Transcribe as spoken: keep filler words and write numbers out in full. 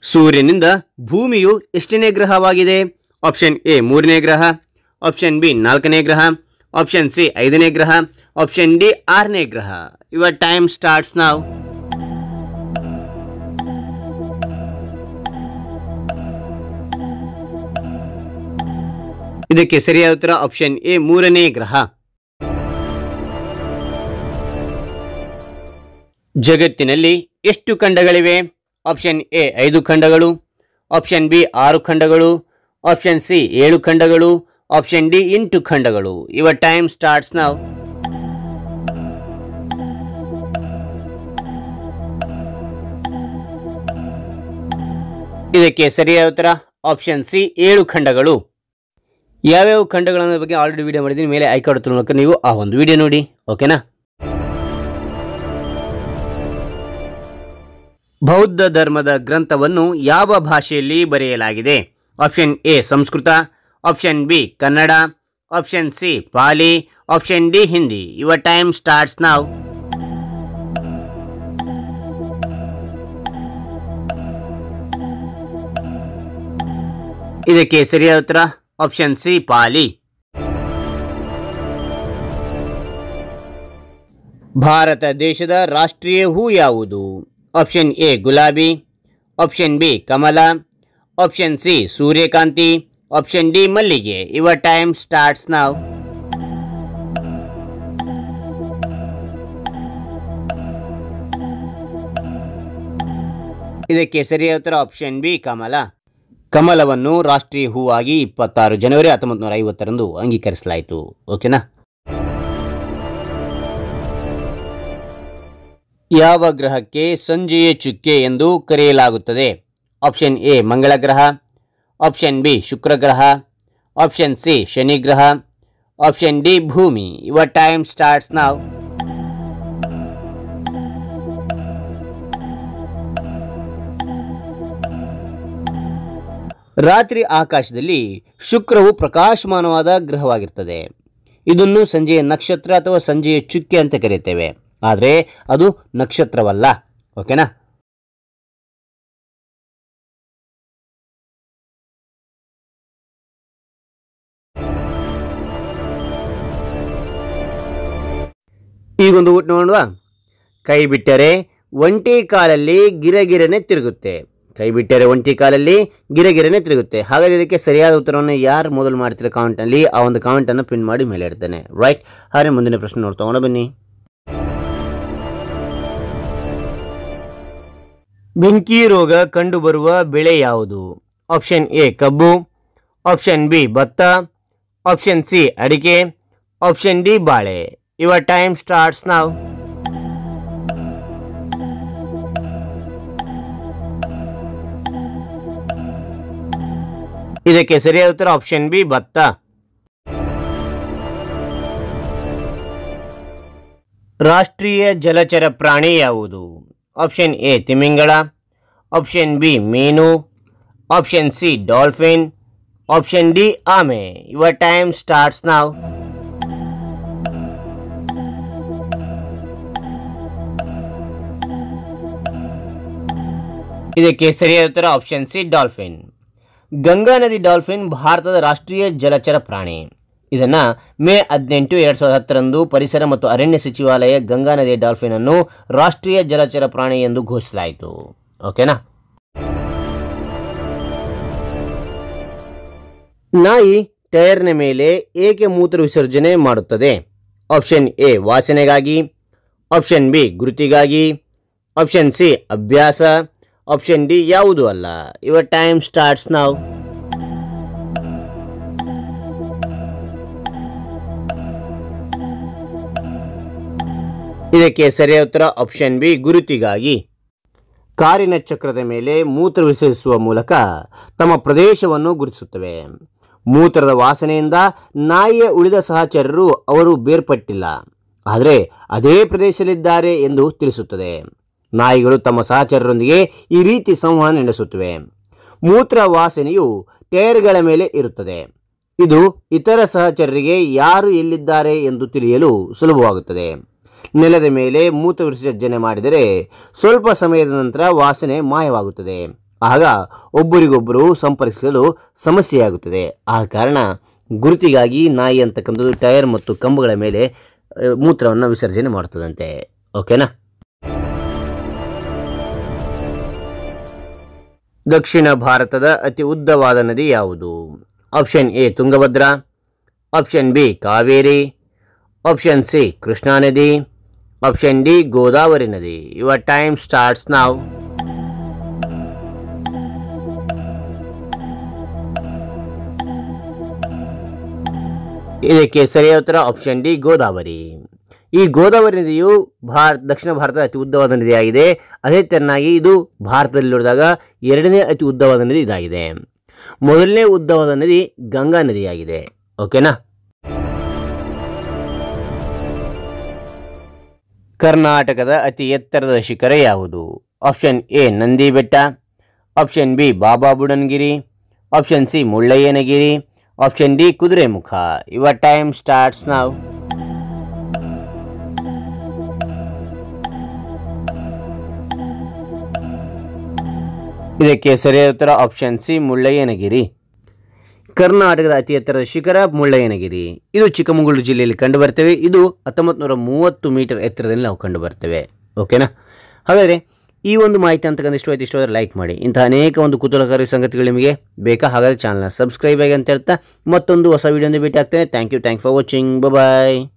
ಸೂರ್ಯನಿಂದ ಭೂಮಿಯು ಎಷ್ಟನೇ ಗ್ರಹವಾಗಿದೆ? ಆಪ್ಷನ್ ಎ ಮೂರನೇ ಗ್ರಹ, ಆಪ್ಷನ್ ಬಿ ನಾಲ್ಕನೇ ಗ್ರಹ, ಆಪ್ಷನ್ ಸಿ ಐದನೇ ಗ್ರಹ, ಆಪ್ಷನ್ ಡಿ ಆರನೇ ಗ್ರಹ. Your time starts now. ಇದಕ್ಕೆ ಸರಿಯಾದ ಉತ್ತರ ಆಪ್ಷನ್ ಎ ಮೂರನೇ ಗ್ರಹ. ಜಗತ್ತಿನಲ್ಲಿ ಎಷ್ಟು ಖಂಡಗಳಿವೆ? ಆಪ್ಷನ್ ಎ ಐದು ಖಂಡಗಳು, ಆಪ್ಷನ್ ಬಿ ಆರು ಖಂಡಗಳು, ಆಪ್ಷನ್ ಸಿ ಏಳು ಖಂಡಗಳು, ಆಪ್ಷನ್ ಡಿ ಎಂಟು ಖಂಡಗಳು. Your time starts now. ಇದಕ್ಕೆ ಸರಿಯಾದ ಉತ್ತರ ಆಪ್ಷನ್ ಸಿ ಏಳು ಖಂಡಗಳು. ಯಾವ್ಯಾವ ಖಂಡಗಳ ಬಗ್ಗೆ ಆಲ್ರೆಡಿ ವಿಡಿಯೋ ಮಾಡಿದ್ದೀನಿ, ಮೇಲೆ ಐಕಾನ್ ಮೂಲಕ ನೀವು ಆ ಒಂದು ವಿಡಿಯೋ ನೋಡಿ. ಓಕೆನಾ? ಬೌದ್ಧ ಧರ್ಮದ ಗ್ರಂಥವನ್ನು ಯಾವ ಭಾಷೆಯಲ್ಲಿ ಬರೆಯಲಾಗಿದೆ? Option A Sanskrit, option B Kannada, option C Pali, option D Hindi. Your time starts now. ಇದಕ್ಕೆ ಸರಿಯಾದ ಉತ್ತರ ಆಪ್ಷನ್ ಸಿ ಪಾಲಿ. ಭಾರತ ದೇಶದ ರಾಷ್ಟ್ರೀಯ ಹೂ ಯಾವುದು? ಆಪ್ಷನ್ ಎ ಗುಲಾಬಿ, ಆಪ್ಷನ್ ಬಿ ಕಮಲ, ಆಪ್ಷನ್ ಸಿ ಸೂರ್ಯಕಾಂತಿ, ಆಪ್ಷನ್ ಡಿ ಮಲ್ಲಿಗೆ. Your time starts now. ಇದಕ್ಕೆ ಸರಿಯಾದ ಉತ್ತರ ಆಪ್ಷನ್ ಬಿ ಕಮಲ. ಕಮಲವನ್ನು ರಾಷ್ಟ್ರೀಯ ಹೂವಾಗಿ ಇಪ್ಪತ್ತಾರು ಜನವರಿ ಹತ್ತೊಂಬತ್ತು ನೂರ ಐವತ್ತರಂದು ಅಂಗೀಕರಿಸಲಾಯಿತು. ಓಕೆನಾ? ಯಾವ ಗ್ರಹಕ್ಕೆ ಸಂಜೆಯ ಚುಕ್ಕೆ ಎಂದು ಕರೆಯಲಾಗುತ್ತದೆ? ಆಪ್ಷನ್ ಎ ಮಂಗಳ ಗ್ರಹ, ಆಪ್ಷನ್ ಬಿ ಶುಕ್ರ ಗ್ರಹ, ಆಪ್ಷನ್ ಸಿ ಶನಿ ಗ್ರಹ, ಆಪ್ಷನ್ ಡಿ ಭೂಮಿ. Your time starts now. ರಾತ್ರಿ ಆಕಾಶದಲ್ಲಿ ಶುಕ್ರವು ಪ್ರಕಾಶಮಾನವಾದ ಗ್ರಹವಾಗಿರ್ತದೆ. ಇದನ್ನು ಸಂಜೆಯ ನಕ್ಷತ್ರ ಅಥವಾ ಸಂಜೆಯ ಚುಕ್ಕೆ ಅಂತ ಕರೆಯುತ್ತೇವೆ, ಆದರೆ ಅದು ನಕ್ಷತ್ರವಲ್ಲ. ಓಕೆನಾ? ಈಗೊಂದು ಊಟ ನೋಡುವ. ಕೈ ಬಿಟ್ಟರೆ ಒಂಟಿ ಕಾಲಲ್ಲಿ ಗಿರಗಿರನೆ ತಿರುಗುತ್ತೆ. ಕೈ ಬಿಟ್ಟರೆ ಒಂಟಿ ಕಾಲಲ್ಲಿ ಗಿರಗಿರನೆ ತಿರುಗುತ್ತೆ. ಹಾಗಾದರೆ ಇದಕ್ಕೆ ಸರಿಯಾದ ಉತ್ತರವನ್ನು ಯಾರು ಮೊದಲು ಮಾಡ್ತೀರ ಕಾಮೆಂಟ್ನಲ್ಲಿ ಆ ಒಂದು ಕಾಮೆಂಟನ್ನು ಪಿನ್ ಮಾಡಿ ಮೇಲೆ ಇಡ್ತೇನೆ. ರೈಟ್? ಹಾಗೆ ಮುಂದಿನ ಪ್ರಶ್ನೆ ನೋಡಿ ತಗೊಂಡು ಬನ್ನಿ. ಬೆಂಕಿ ರೋಗ ಕಂಡುಬರುವ ಬೆಳೆ ಯಾವುದು? ಆಪ್ಷನ್ ಎ ಕಬ್ಬು, ಆಪ್ಷನ್ ಬಿ ಭತ್ತ, ಆಪ್ಷನ್ ಸಿ ಅಡಿಕೆ, ಆಪ್ಷನ್ ಡಿ ಬಾಳೆ. Your time starts now. ಇದಕ್ಕೆ ಸರಿಯಾದ ಉತ್ತರ ಆಪ್ಷನ್ ಬಿ ಭತ್ತ. ರಾಷ್ಟ್ರೀಯ ಜಲಚರ ಪ್ರಾಣಿ ಯಾವುದು? ಆಪ್ಷನ್ ಎ ತಿಮಿಂಗಳ, ಆಪ್ಷನ್ ಬಿ ಮೀನು, option C dolphin, option D ಆಮೆ. Your time starts now. ಇದಕ್ಕೆ ಸರಿಯಾದ ಉತ್ತರ ಆಪ್ಷನ್ ಸಿ ಡಾಲ್ಫಿನ್. ಗಂಗಾ ನದಿ ಡಾಲ್ಫಿನ್ ಭಾರತದ ರಾಷ್ಟ್ರೀಯ ಜಲಚರ ಪ್ರಾಣಿ. ಇದನ್ನು ಮೇ ಹದಿನೆಂಟು ಎರಡು ಸಾವಿರದ ಹತ್ತರಂದು ಪರಿಸರ ಮತ್ತು ಅರಣ್ಯ ಸಚಿವಾಲಯ ಗಂಗಾ ನದಿಯ ಡಾಲ್ಫಿನ್ ಅನ್ನು ರಾಷ್ಟ್ರೀಯ ಜಲಚರ ಪ್ರಾಣಿ ಎಂದು ಘೋಷಿಸಲಾಯಿತು. ಓಕೆನಾ? ನಾಯಿ ಟೈರ್ನ ಮೇಲೆ ಏಕೆ ಮೂತ್ರ ವಿಸರ್ಜನೆ ಮಾಡುತ್ತದೆ? ಆಪ್ಷನ್ ಎ ವಾಸನೆಗಾಗಿ, ಆಪ್ಷನ್ ಬಿ ಗುರುತಿಗಾಗಿ, ಆಪ್ಷನ್ ಸಿ ಅಭ್ಯಾಸ, ಆಪ್ಷನ್ ಡಿ ಯಾವುದು ಅಲ್ಲ. Your time starts now. ಇದಕ್ಕೆ ಸರಿಯಾದ ಉತ್ತರ ಆಪ್ಷನ್ ಬಿ ಗುರುತಿಗಾಗಿ. ಕಾರಿನ ಚಕ್ರದ ಮೇಲೆ ಮೂತ್ರ ವಿಸರ್ಜಿಸುವ ಮೂಲಕ ತಮ್ಮ ಪ್ರದೇಶವನ್ನು ಗುರುತಿಸುತ್ತವೆ. ಮೂತ್ರದ ವಾಸನೆಯಿಂದ ನಾಯಿಯ ಉಳಿದ ಸಹಚರರು ಅವರು ಬೇರ್ಪಟ್ಟಿಲ್ಲ, ಆದರೆ ಅದೇ ಪ್ರದೇಶದಲ್ಲಿದ್ದಾರೆ ಎಂದು ತಿಳಿಸುತ್ತದೆ. ನಾಯಿಗಳು ತಮ್ಮ ಸಹಚರರೊಂದಿಗೆ ಈ ರೀತಿ ಸಂವಹನ ನಡೆಸುತ್ತವೆ. ಮೂತ್ರ ವಾಸನೆಯು ಟೈರ್ಗಳ ಮೇಲೆ ಇರುತ್ತದೆ. ಇದು ಇತರ ಸಹಚರರಿಗೆ ಯಾರು ಎಲ್ಲಿದ್ದಾರೆ ಎಂದು ತಿಳಿಯಲು ಸುಲಭವಾಗುತ್ತದೆ. ನೆಲದ ಮೇಲೆ ಮೂತ್ರ ವಿಸರ್ಜನೆ ಮಾಡಿದರೆ ಸ್ವಲ್ಪ ಸಮಯದ ನಂತರ ವಾಸನೆ ಮಾಯವಾಗುತ್ತದೆ. ಆಗ ಒಬ್ಬರಿಗೊಬ್ಬರು ಸಂಪರ್ಕಿಸಲು ಸಮಸ್ಯೆಯಾಗುತ್ತದೆ. ಆ ಕಾರಣ ಗುರುತಿಗಾಗಿ ನಾಯಿ ಅಂತಕ್ಕಂಥದ್ದು ಟೈರ್ ಮತ್ತು ಕಂಬಗಳ ಮೇಲೆ ಮೂತ್ರವನ್ನು ವಿಸರ್ಜನೆ ಮಾಡ್ತದಂತೆ. ಓಕೆನಾ. ದಕ್ಷಿಣ ಭಾರತದ ಅತಿ ಉದ್ದವಾದ ನದಿ ಯಾವುದು? Option A Tungabhadra, option B Kaveri, option C Krishna ನದಿ, ಆಪ್ಷನ್ ಡಿ ಗೋದಾವರಿ ನದಿ. Your time starts now. ಇದಕ್ಕೆ ಸರಿಯಾದ ಉತ್ತರ ಆಪ್ಷನ್ ಡಿ ಗೋದಾವರಿ. ಈ ಗೋದಾವರಿ ನದಿಯು ಭಾರತ ದಕ್ಷಿಣ ಭಾರತದ ಅತಿ ಉದ್ದವಾದ ನದಿಯಾಗಿದೆ. ಅದೇ ತೆರನಾಗಿ ಇದು ಭಾರತದಲ್ಲಿ ನೋಡಿದಾಗ ಎರಡನೇ ಅತಿ ಉದ್ದವಾದ ನದಿ ಇದಾಗಿದೆ. ಮೊದಲನೇ ಉದ್ದವಾದ ನದಿ ಗಂಗಾ ನದಿಯಾಗಿದೆ. ಓಕೆನಾ. ಕರ್ನಾಟಕದ ಅತಿ ಎತ್ತರದ ಶಿಖರ ಯಾವುದು? ಆಪ್ಷನ್ ಎ ನಂದಿ ಬೆಟ್ಟ, option B Baba Budangiri, option C Mullayanagiri, option D Kudremukh. Your time starts now. ಇದಕ್ಕೆ ಸರಿಯಾದ ಉತ್ತರ ಆಪ್ಷನ್ ಸಿ ಮುಳ್ಳಯ್ಯನಗಿರಿ. ಕರ್ನಾಟಕದ ಅತಿ ಎತ್ತರದ ಶಿಖರ ಮುಳ್ಳಯ್ಯನಗಿರಿ. ಇದು ಚಿಕ್ಕಮಗಳೂರು ಜಿಲ್ಲೆಯಲ್ಲಿ ಕಂಡು ಬರ್ತೇವೆ. ಇದು ಹತ್ತೊಂಬತ್ತು ನೂರ ಮೂವತ್ತು ಮೀಟರ್ ಎತ್ತರದಲ್ಲಿ ನಾವು ಕಂಡು ಬರ್ತೇವೆ. ಓಕೆನಾ. ಹಾಗಾದರೆ ಈ ಒಂದು ಮಾಹಿತಿ ಅಂತಕ್ಕಂಥ ಇಷ್ಟವಾಯ್ತು. ಇಷ್ಟವಾದರೆ ಲೈಕ್ ಮಾಡಿ. ಇಂಥ ಅನೇಕ ಒಂದು ಕುತೂಹಲಕಾರಿ ಸಂಗತಿಗಳು ನಿಮಗೆ ಬೇಕಾ? ಹಾಗಾದರೆ ಚಾನಲ್ನ ಸಬ್ಸ್ಕ್ರೈಬ್ ಆಗಿ ಅಂತ ಹೇಳ್ತಾ ಮತ್ತೊಂದು ಹೊಸ ವೀಡಿಯೋದಿಂದ ಭೇಟಿ ಆಗ್ತೇನೆ. Thank you. Thank for watching. Bye.